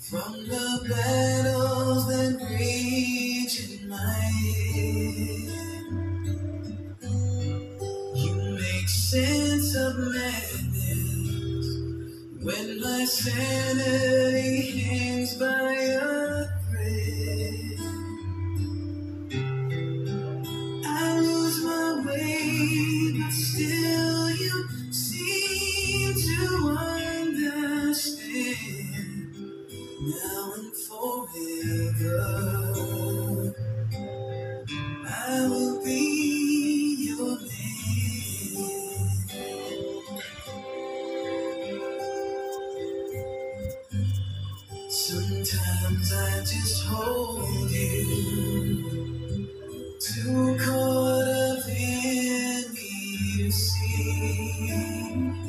From the battles that rage in my head, you make sense of madness when my sanity hangs by a thread. I lose my way, but still you seem to understand. Now and forever, I will be your man. Sometimes I just hold you, too caught up in me to see